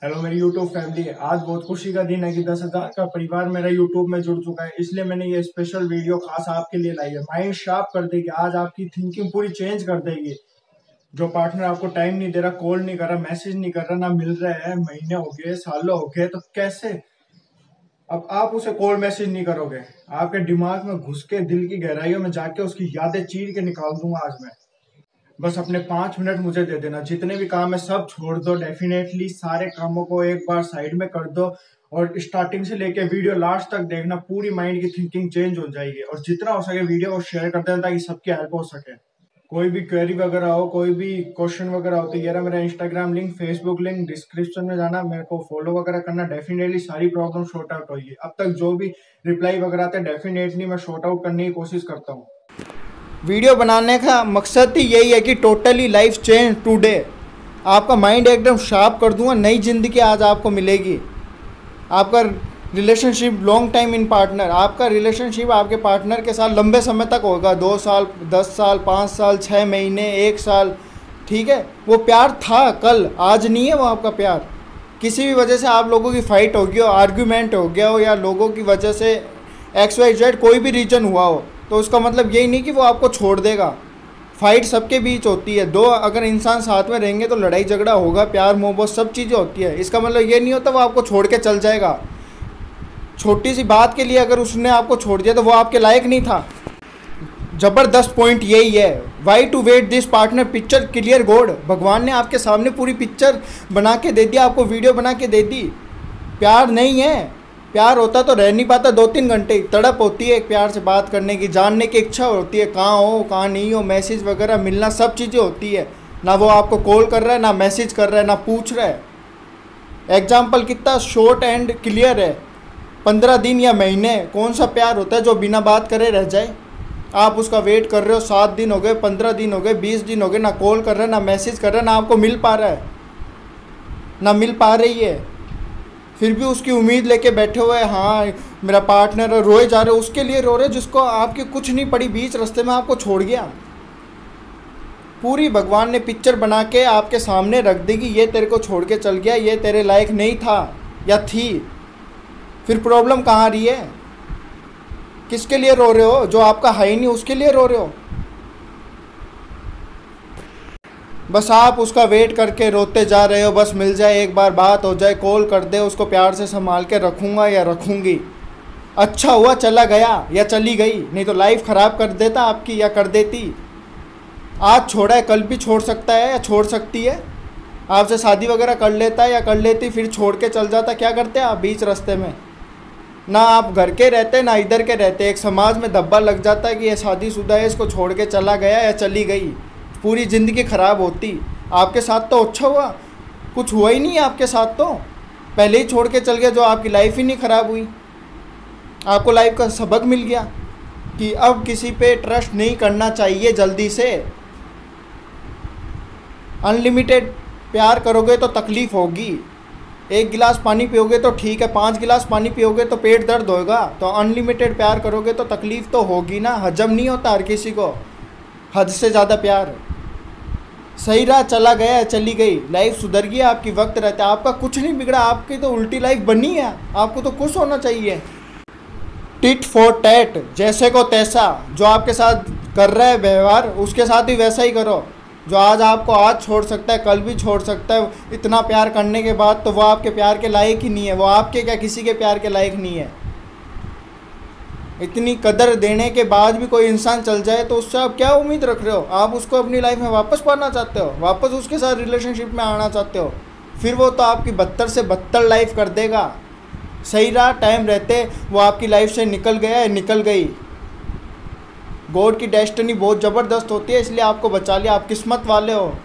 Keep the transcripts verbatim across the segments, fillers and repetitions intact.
Hello मेरी YouTube family. आज बहुत खुशी का दिन है कि दस हजार का परिवार मेरा यूट्यूब में जुड़ चुका है, इसलिए मैंने ये स्पेशल वीडियो खास आपके लिए लाई है। माइंड शार्प कर देगी, आज आपकी थिंकिंग पूरी चेंज कर देगी। जो पार्टनर आपको टाइम नहीं दे रहा, कॉल नहीं कर रहा, मैसेज नहीं कर रहा, ना मिल रहा है, महीने हो गए, सालों हो गए, तो कैसे अब आप उसे कॉल मैसेज नहीं करोगे? आपके दिमाग में घुस के दिल की गहराइयों में जाके उसकी यादें चीर के निकाल दूंगा आज मैं। बस अपने पांच मिनट मुझे दे देना, जितने भी काम है सब छोड़ दो, डेफिनेटली सारे कामों को एक बार साइड में कर दो और स्टार्टिंग से लेके वीडियो लास्ट तक देखना। पूरी माइंड की थिंकिंग चेंज हो जाएगी और जितना हो सके वीडियो को शेयर कर देना ताकि सबकी हेल्प हो सके। कोई भी क्वेरी वगैरह हो, कोई भी क्वेश्चन वगैरह हो तो ये रहा मेरा Instagram link, Facebook link, description में जाना, मेरे को फॉलो वगैरह करना। डेफिनेटली सारी प्रॉब्लम शॉर्ट आउट होगी। अब तक जो भी रिप्लाई वगैरह आते हैं डेफिनेटली मैं शॉर्ट आउट करने की कोशिश करता हूँ। वीडियो बनाने का मकसद ही यही है कि टोटली लाइफ चेंज टुडे। आपका माइंड एकदम शार्प कर दूंगा, नई ज़िंदगी आज आपको मिलेगी। आपका relationship long time in partner, आपका रिलेशनशिप आपके पार्टनर के साथ लंबे समय तक होगा। दो साल, दस साल, पाँच साल, छः महीने, एक साल, ठीक है। वो प्यार था कल, आज नहीं है वो आपका प्यार। किसी भी वजह से आप लोगों की फ़ाइट हो गई हो, आर्ग्यूमेंट हो गया हो, या लोगों की वजह से एक्स वाई जेड कोई भी रीज़न हुआ हो, तो उसका मतलब यही नहीं कि वो आपको छोड़ देगा। फाइट सबके बीच होती है। दो अगर इंसान साथ में रहेंगे तो लड़ाई झगड़ा होगा, प्यार मोहब्बत सब चीज़ें होती है। इसका मतलब ये नहीं होता वो आपको छोड़ के चल जाएगा। छोटी सी बात के लिए अगर उसने आपको छोड़ दिया तो वो आपके लायक नहीं था। ज़बरदस्त पॉइंट यही है। Why to wait this partner picture clear God. भगवान ने आपके सामने पूरी पिक्चर बना के दे दिया, आपको वीडियो बना के दे दी। प्यार नहीं है। प्यार होता तो रह नहीं पाता दो तीन घंटे। तड़प होती है एक प्यार से बात करने की, जानने की इच्छा होती है, कहाँ हो कहाँ नहीं हो, मैसेज वगैरह मिलना, सब चीज़ें होती है। ना वो आपको कॉल कर रहा है, ना मैसेज कर रहा है, ना पूछ रहा है। एग्जाम्पल कितना शॉर्ट एंड क्लियर है। पंद्रह दिन या महीने कौन सा प्यार होता है जो बिना बात करे रह जाए? आप उसका वेट कर रहे हो, सात दिन हो गए, पंद्रह दिन हो गए, बीस दिन हो गए, ना कॉल कर रहा है, ना मैसेज कर रहा है, ना आपको मिल पा रहा है, ना मिल पा रही है। फिर भी उसकी उम्मीद लेके बैठे हुए हैं, हाँ मेरा पार्टनर रोए जा रहे हो। उसके लिए रो रहे जिसको आपकी कुछ नहीं पड़ी, बीच रास्ते में आपको छोड़ गया। पूरी भगवान ने पिक्चर बना के आपके सामने रख देगी, ये तेरे को छोड़ के चल गया, ये तेरे लायक नहीं था या थी। फिर प्रॉब्लम कहाँ आ रही है? किसके लिए रो रहे हो? जो आपका है ही नहीं उसके लिए रो रहे हो। बस आप उसका वेट करके रोते जा रहे हो, बस मिल जाए, एक बार बात हो जाए, कॉल कर दे, उसको प्यार से संभाल के रखूँगा या रखूँगी। अच्छा हुआ चला गया या चली गई, नहीं तो लाइफ ख़राब कर देता आपकी या कर देती। आज छोड़ा है, कल भी छोड़ सकता है या छोड़ सकती है। आपसे शादी वगैरह कर लेता है या कर लेती, फिर छोड़ के चल जाता। क्या करते आप बीच रास्ते में? ना आप घर के रहते ना इधर के रहते। एक समाज में धब्बा लग जाता है कि ये शादीशुदा है, इसको छोड़ के चला गया या चली गई। पूरी ज़िंदगी ख़राब होती। आपके साथ तो अच्छा हुआ, कुछ हुआ ही नहीं आपके साथ, तो पहले ही छोड़ के चल गया, जो आपकी लाइफ ही नहीं ख़राब हुई। आपको लाइफ का सबक मिल गया कि अब किसी पे ट्रस्ट नहीं करना चाहिए जल्दी से। अनलिमिटेड प्यार करोगे तो तकलीफ़ होगी। एक गिलास पानी पियोगे तो ठीक है, पाँच गिलास पानी पियोगे तो पेट दर्द होगा। तो अनलिमिटेड प्यार करोगे तो तकलीफ़ तो होगी ना। हजम नहीं होता हर किसी को हद से ज़्यादा प्यार। सही राह चला गया है, चली गई, लाइफ सुधर गई आपकी, वक्त रहता है। आपका कुछ नहीं बिगड़ा, आपकी तो उल्टी लाइफ बनी है। आपको तो खुश होना चाहिए। टिट फॉर टैट, जैसे को तैसा। जो आपके साथ कर रहा है व्यवहार, उसके साथ ही वैसा ही करो। जो आज आपको आज छोड़ सकता है, कल भी छोड़ सकता है। इतना प्यार करने के बाद तो वो आपके प्यार के लायक ही नहीं है। वो आपके क्या किसी के प्यार के लायक नहीं है। इतनी कदर देने के बाद भी कोई इंसान चल जाए तो उससे आप क्या उम्मीद रख रहे हो? आप उसको अपनी लाइफ में वापस पाना चाहते हो, वापस उसके साथ रिलेशनशिप में आना चाहते हो। फिर वो तो आपकी बदतर से बदतर लाइफ कर देगा। सही रहा, टाइम रहते वो आपकी लाइफ से निकल गया है, निकल गई। गॉड की डेस्टिनी बहुत ज़बरदस्त होती है, इसलिए आपको बचा लिया। आप किस्मत वाले हो।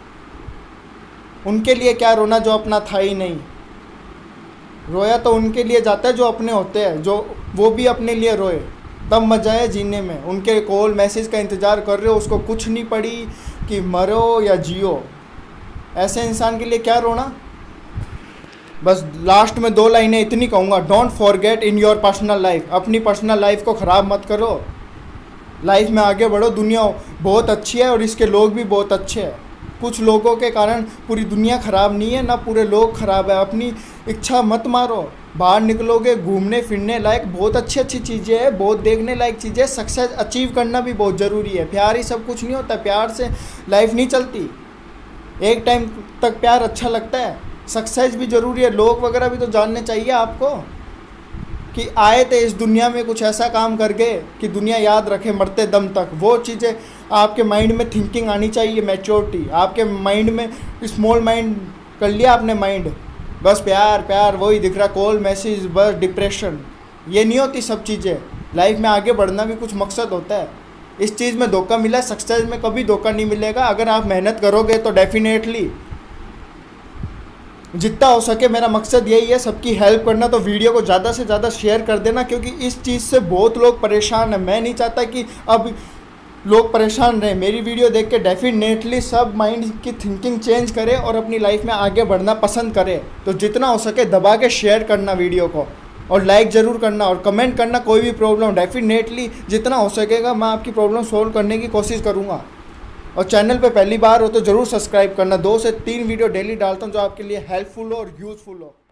उनके लिए क्या रोना जो अपना था ही नहीं। रोया तो उनके लिए जाता है जो अपने होते हैं, जो वो भी अपने लिए रोए, तब मज़ा है जीने में। उनके कॉल मैसेज का इंतज़ार कर रहे हो, उसको कुछ नहीं पड़ी कि मरो या जियो। ऐसे इंसान के लिए क्या रोना। बस लास्ट में दो लाइनें इतनी कहूँगा, don't forget in your personal life. अपनी पर्सनल लाइफ को ख़राब मत करो। लाइफ में आगे बढ़ो। दुनिया बहुत अच्छी है और इसके लोग भी बहुत अच्छे हैं। कुछ लोगों के कारण पूरी दुनिया ख़राब नहीं है, ना पूरे लोग ख़राब है। अपनी इच्छा मत मारो, बाहर निकलोगे घूमने फिरने लायक बहुत अच्छी अच्छी चीज़ें हैं, बहुत देखने लायक चीज़ें। सक्सेस अचीव करना भी बहुत ज़रूरी है। प्यार ही सब कुछ नहीं होता, प्यार से लाइफ नहीं चलती। एक टाइम तक प्यार अच्छा लगता है, सक्सेस भी ज़रूरी है। लोग वगैरह भी तो जानने चाहिए आपको कि आए थे इस दुनिया में कुछ ऐसा काम करके कि दुनिया याद रखे मरते दम तक। वो चीज़ें आपके माइंड में थिंकिंग आनी चाहिए, मैच्योरिटी। आपके माइंड में स्मॉल माइंड कर लिया आपने माइंड, बस प्यार प्यार वही दिख रहा, कॉल मैसेज, बस डिप्रेशन। ये नहीं होती सब चीज़ें। लाइफ में आगे बढ़ना भी कुछ मकसद होता है। इस चीज़ में धोखा मिला, सक्सेस में कभी धोखा नहीं मिलेगा। अगर आप मेहनत करोगे तो डेफिनेटली जितना हो सके, मेरा मकसद यही है सबकी हेल्प करना। तो वीडियो को ज़्यादा से ज़्यादा शेयर कर देना, क्योंकि इस चीज़ से बहुत लोग परेशान हैं। मैं नहीं चाहता कि अब लोग परेशान रहें। मेरी वीडियो देख के डेफिनेटली सब माइंड की थिंकिंग चेंज करें और अपनी लाइफ में आगे बढ़ना पसंद करें। तो जितना हो सके दबा के शेयर करना वीडियो को, और लाइक ज़रूर करना और कमेंट करना। कोई भी प्रॉब्लम डेफिनेटली जितना हो सकेगा मैं आपकी प्रॉब्लम सोल्व करने की कोशिश करूँगा। और चैनल पे पहली बार हो तो ज़रूर सब्सक्राइब करना। दो से तीन वीडियो डेली डालता हूँ जो आपके लिए हेल्पफुल हो और यूज़फुल हो।